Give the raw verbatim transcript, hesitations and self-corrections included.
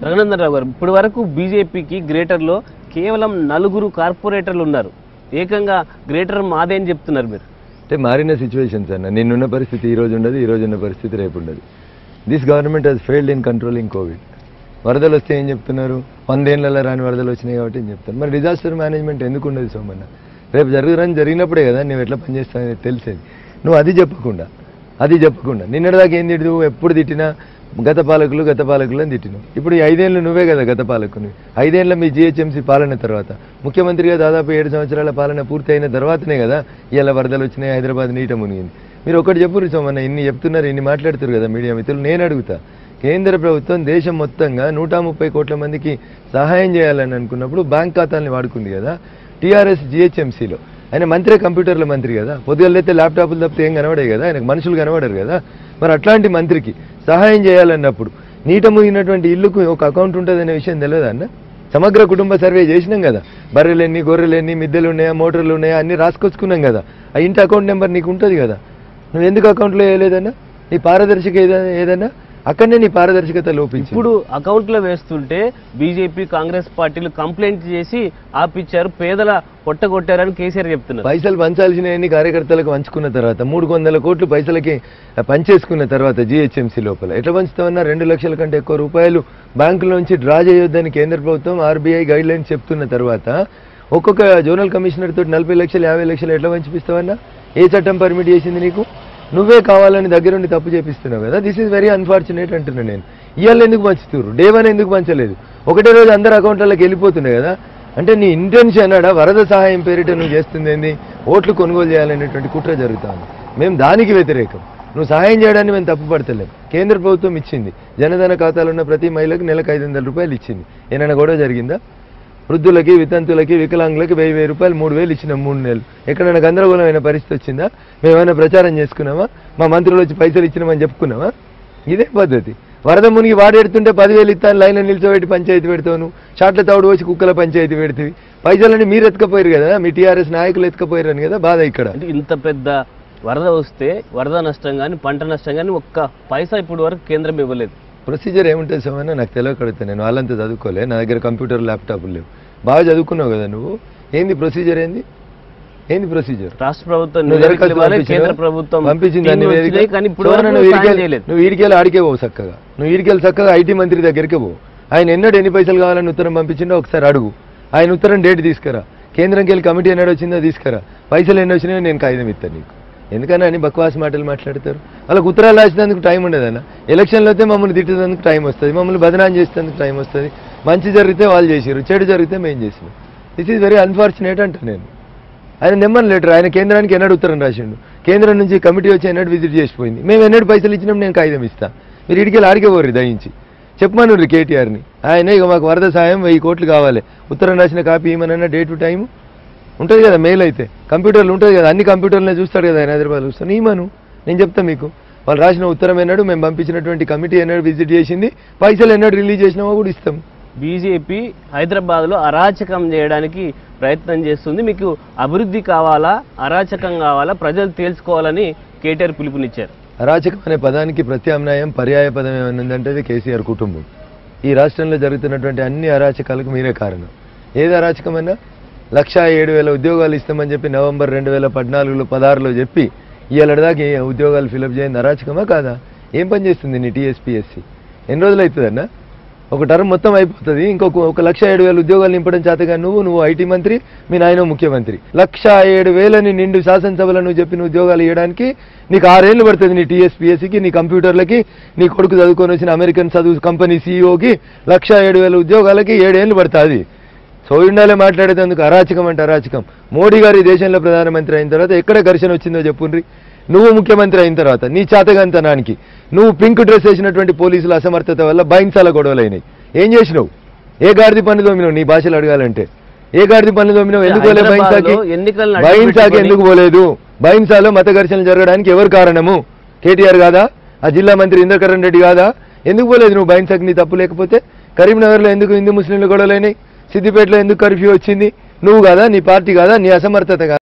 రఘునందన్ రావు గారు, ఇప్పటి వరకు బీజేపీకి గ్రేటర్లో కేవలం నలుగురు కార్పొరేటర్లు ఉన్నారు. ఏకంగా గ్రేటర్ మాదే అని చెప్తున్నారు మీరు. అంటే మారిన సిచ్యువేషన్స్ అన్న. నిన్నున్న పరిస్థితి ఈ రోజు ఉండదు, ఈ రోజు ఉన్న పరిస్థితి రేపు ఉండదు. This government has failed in controlling COVID. వరదలు వస్తే ఏం చెప్తున్నారు? వందేళ్లలో రాని వరదలు వచ్చినాయి కాబట్టి ఏం చెప్తారు? మరి డిజాస్టర్ మేనేజ్మెంట్ ఎందుకు ఉండదు సోమన్న? రేపు జరుగురని జరిగినప్పుడే కదా నువ్వు ఎట్లా పనిచేస్తావు తెలిసేది. నువ్వు అది చెప్పకుండా అది చెప్పకుండా నిన్నటిదాకా ఏం తిట్టు? ఎప్పుడు తిట్టినా గత పాలకులు గత పాలకులు అని తిట్టినావు. ఇప్పుడు ఈ ఐదేళ్ళు నువ్వే కదా గత పాలకుని. ఐదేళ్ల మీ జిహెచ్ఎంసీ పాలన తర్వాత ముఖ్యమంత్రిగా దాదాపు ఏడు సంవత్సరాల పాలన పూర్తి అయిన తర్వాతనే కదా ఇలా వరదలు వచ్చినాయి, హైదరాబాద్ నీట మునిగింది. మీరు ఒకటి చెప్పు సోమన్న, ఇన్ని చెప్తున్నారు, ఇన్ని మాట్లాడుతారు కదా మీడియా మిత్రులు. నేను అడుగుతా, కేంద్ర ప్రభుత్వం దేశం మొత్తంగా నూట ముప్పై కోట్ల మందికి సహాయం చేయాలని అనుకున్నప్పుడు బ్యాంక్ ఖాతాలని వాడుకుంది కదా. టీఆర్ఎస్ జిహెచ్ఎంసీలో ఆయన మంత్రి, కంప్యూటర్ల మంత్రి కదా. పొద్దుగలైతే ల్యాప్టాప్లు తప్పితే ఏం కనబడాయి కదా, ఆయనకు మనుషులు కనబడరు కదా. మరి అట్లాంటి మంత్రికి సహాయం చేయాలన్నప్పుడు నీట మునిగినటువంటి ఇల్లుకు ఒక అకౌంట్ ఉంటుందనే విషయం తెలియదా అన్న? సమగ్ర కుటుంబ సర్వే చేసినాం కదా. బర్రెలెన్ని, గొర్రెలెన్ని, మిద్దెలు ఉన్నాయా, మోటార్లు ఉన్నాయా అన్ని రాసుకొచ్చుకున్నాం కదా. ఆ ఇంటి అకౌంట్ నెంబర్ నీకు ఉంటుంది కదా. నువ్వు ఎందుకు అకౌంట్లో వేయలేదన్నా? నీ పారదర్శక ఏదైనా ఏదన్నా అక్కడనే నీ పారదర్శకత లోపించి ఇప్పుడు అకౌంట్లో వేస్తుంటే బీజేపీ కాంగ్రెస్ పార్టీలు కంప్లైంట్ చేసి ఆపిచ్చారు, పేదల పొట్టగొట్టారని కేసీఆర్ చెప్తున్నారు. పైసలు పంచాల్సినవన్నీ కార్యకర్తలకు పంచుకున్న తర్వాత మూడు వందల కోట్లు పైసలకి పంచేసుకున్న తర్వాత జిహెచ్ఎంసీ లోపల ఎట్లా పంచుతామన్నా? రెండు లక్షల కంటే ఎక్కువ రూపాయలు బ్యాంకులోంచి డ్రా చేయొద్దని కేంద్ర ప్రభుత్వం ఆర్బీఐ గైడ్ లైన్స్ చెప్తున్న తర్వాత ఒక్కొక్క జోనల్ కమిషనర్ తోటి నలభై లక్షలు యాభై లక్షలు ఎట్లా పంచిపిస్తావన్నా? ఏ చట్టం పర్మిట్ చేసింది నీకు? నువ్వే కావాలని దగ్గరుండి తప్పు చేపిస్తున్నావు కదా. దిస్ ఈజ్ వెరీ అన్ఫార్చునేట్ అంటున్నా నేను. ఇవాళ ఎందుకు పంచుతున్నారు? డే వన్ ఎందుకు పంచలేదు? ఒకటే రోజు అందరు అకౌంట్లలోకి వెళ్ళిపోతున్నాయి కదా. అంటే నీ ఇంటెన్షన్ అన్నాడా వరద సహాయం పేరిట నువ్వు చేస్తుంది ఏంది? ఓట్లు కొనుగోలు చేయాలనేటువంటి కుట్ర జరుగుతుంది. మేము దానికి వ్యతిరేకం. నువ్వు సహాయం చేయడాన్ని మేము తప్పు పడతలేం. కేంద్ర ప్రభుత్వం ఇచ్చింది, జనధన ఖాతాలో ఉన్న ప్రతి మహిళకు నెలకు ఐదు వందల రూపాయలు ఇచ్చింది. ఏమైనా గొడవ జరిగిందా? వృద్ధులకి, వితంతులకి, వికలాంగులకి వెయ్యి వెయ్యి రూపాయలు మూడు వేలు ఇచ్చినాం మూడు నెలలు. ఎక్కడైనా గందరగోళమైన పరిస్థితి వచ్చిందా? మేమైనా ప్రచారం చేసుకున్నామా? మా మంత్రులు వచ్చి పైసలు ఇచ్చినామని చెప్పుకున్నామా? ఇదే పద్ధతి. వరద మునిగి వాడెడుతుంటే పదివేలు ఇస్తాను లైన్లో నిల్చోబెట్టి పంచాయతీ పెడతాను, షాట్ల తౌడు వచ్చి కుక్కల పంచాయతీ పెడుతుంది. పైసలని మీరు ఎత్తుకపోయారు కదా, మీ టీఆర్ఎస్ నాయకులు ఎత్తుకపోయారని కదా బాధ. ఇక్కడ ఇంత పెద్ద వరద వస్తే వరద నష్టం కానీ పంట నష్టం కానీ ఒక్క పైసా ఇప్పుడు వరకు కేంద్రం ఇవ్వలేదు. ప్రొసీజర్ ఏముంటుంది సమన్నా నాకు తెలియకడుగుతా. నేను వాళ్ళంతా చదువుకోలే, నా దగ్గర కంప్యూటర్ ల్యాప్టాప్లు లేవు. బాగా చదువుకున్నావు కదా నువ్వు. ఏంది ప్రొసీజర్? ఏంది ఏంది ప్రొసీజర్? రాష్ట్ర ప్రభుత్వం పంపించింది. నువ్వు ఈడికెళ్ళి ఆడికే పోవు చక్కగా. నువ్వు ఈడికెళ్ళి చక్కగా ఐటీ మంత్రి దగ్గరికే పోవు. ఆయన ఎన్నడూ ఎన్ని పైసలు కావాలని ఉత్తరం పంపించిండో ఒకసారి అడుగు. ఆయన ఉత్తరం డేట్ తీసుకురా. కేంద్రంకి వెళ్ళి కమిటీ ఎన్నడూ వచ్చిందో తీసుకురా. పైసలు ఎన్ని వచ్చినాయో నేను కాగితం ఇస్తాను నీకు. ఎందుకన్నా అని బక్వాస్ మాటలు మాట్లాడతారు. వాళ్ళకి ఉత్తరాలు రాసినందుకు టైం ఉండదన్న. ఎలక్షన్లో అయితే మమ్మల్ని తిట్టేందుకు టైం వస్తుంది, మమ్మల్ని బదనాం చేసేందుకు టైం వస్తుంది. మంచి జరిగితే వాళ్ళు చేసారు, చెడు జరిగితే మేము చేసినాం. దిస్ ఈజ్ వెరీ అన్ఫార్చునేట్ అంట నేను. ఆయన నెమ్మర్ లెటర్ ఆయన కేంద్రానికి ఎన్నడూ ఉత్తరం రాసిండు. కేంద్రం నుంచి కమిటీ వచ్చి ఎన్నడూ విజిట్ చేసిపోయింది. మేము ఎన్నడూ పైసలు ఇచ్చినాం, నేను కాగితం ఇస్తా. మీరు ఇడికెళ్ళి ఆడికే పోర్రి దయించి చెప్పమను కేటీఆర్ని. ఆయన ఇక మాకు వరద సాయం వెయ్యి కోట్లు కావాలి, ఉత్తరం రాసిన కాపీ ఏమన్నా డే టు టైము ఉంటుంది కదా. మెయిల్ అయితే కంప్యూటర్లు ఉంటుంది కదా, అన్ని కంప్యూటర్లనే చూస్తాడు కదా ఆయన. హైదరాబాద్ చూస్తాను ఈమను నేను చెప్తా మీకు. వాళ్ళు రాసిన ఉత్తరం ఎన్నడూ, మేము పంపించినటువంటి కమిటీ ఎన్నడూ విజిట్ చేసింది, పైసలు ఎన్నడూ రిలీజ్ చేసినామో కూడా ఇస్తాం. బీజేపీ హైదరాబాద్లో అరాచకం చేయడానికి ప్రయత్నం చేస్తుంది. మీకు అభివృద్ధి కావాలా, అరాచకం కావాలా, ప్రజలు తేల్చుకోవాలని కేటీఆర్ పిలుపునిచ్చారు. అరాచకం అనే పదానికి ప్రత్యామ్నాయం, పర్యాయ పదం ఏమన్నదంటే అది కేసీఆర్ కుటుంబం. ఈ రాష్ట్రంలో జరుగుతున్నటువంటి అన్ని అరాచకాలకు మీరే కారణం. ఏది అరాచకమన్నా? లక్ష ఏడు వేల ఉద్యోగాలు ఇస్తామని చెప్పి నవంబర్ రెండు వేల పద్నాలుగులో పదహారులో చెప్పి ఇవాళ దాకా ఉద్యోగాలు ఫిలప్ చేయండి అరాచకమా కాదా? ఏం పని చేస్తుంది నీ టీఎస్పీఎస్సీ? ఎన్ని రోజులు అవుతుందన్నా? ఒక టర్మ్ మొత్తం అయిపోతుంది. ఇంకొక ఒక లక్ష ఏడు వేల ఉద్యోగాలు నింపడం చేతగా నువ్వు నువ్వు ఐటీ మంత్రి, మీ నాయన ముఖ్యమంత్రి. లక్ష ఏడు వేలని నిండు శాసనసభలో నువ్వు చెప్పిన ఉద్యోగాలు ఇవ్వడానికి నీకు ఆరేళ్ళు పడుతుంది. నీ టీఎస్పీఎస్సీకి, నీ కంప్యూటర్లకి, నీ కొడుకు చదువుకొని వచ్చిన అమెరికన్ చదువు కంపెనీ సీఈఓకి లక్ష ఏడు వేల ఉద్యోగాలకి ఏడేళ్ళు పడుతుంది. సో ఇండియాలో మాట్లాడేందుకు అరాచకం అంటే అరాచకం. మోడీ గారు ఈ దేశంలో ప్రధానమంత్రి అయిన తర్వాత ఎక్కడ ఘర్షణ వచ్చిందో చెప్పుండ్రి. నువ్వు ముఖ్యమంత్రి అయిన తర్వాత నీ చాతగంతనానికి నువ్వు పింక్ డ్రెస్ వేసినటువంటి పోలీసుల అసమర్థత వల్ల బైన్సాల గొడవలైనాయి. ఏం చేసినావు? ఏ గాడిది పన్ను దోమినావు? నీ భాషలు అడగాలంటే ఏ గాడిది పన్ను దోమినావు? ఎందుకు పోలేదు బైన్సాకి? బైన్సాకి ఎందుకు పోలేదు? బైన్సాలో మత ఘర్షణలు జరగడానికి ఎవరు కారణము? కేటీఆర్ కాదా? ఆ జిల్లా మంత్రి ఇంద్రకరణ్ రెడ్డి కాదా? ఎందుకు పోలేదు నువ్వు బైన్సాకి? నీ తప్పు లేకపోతే కరీంనగర్లో ఎందుకు హిందూ ముస్లింలు గొడవలైనాయి? సిద్దిపేటలో ఎందుకు కర్ఫ్యూ వచ్చింది? నువ్వు కాదా? నీ పార్టీ కాదా? నీ అసమర్థత కాదా?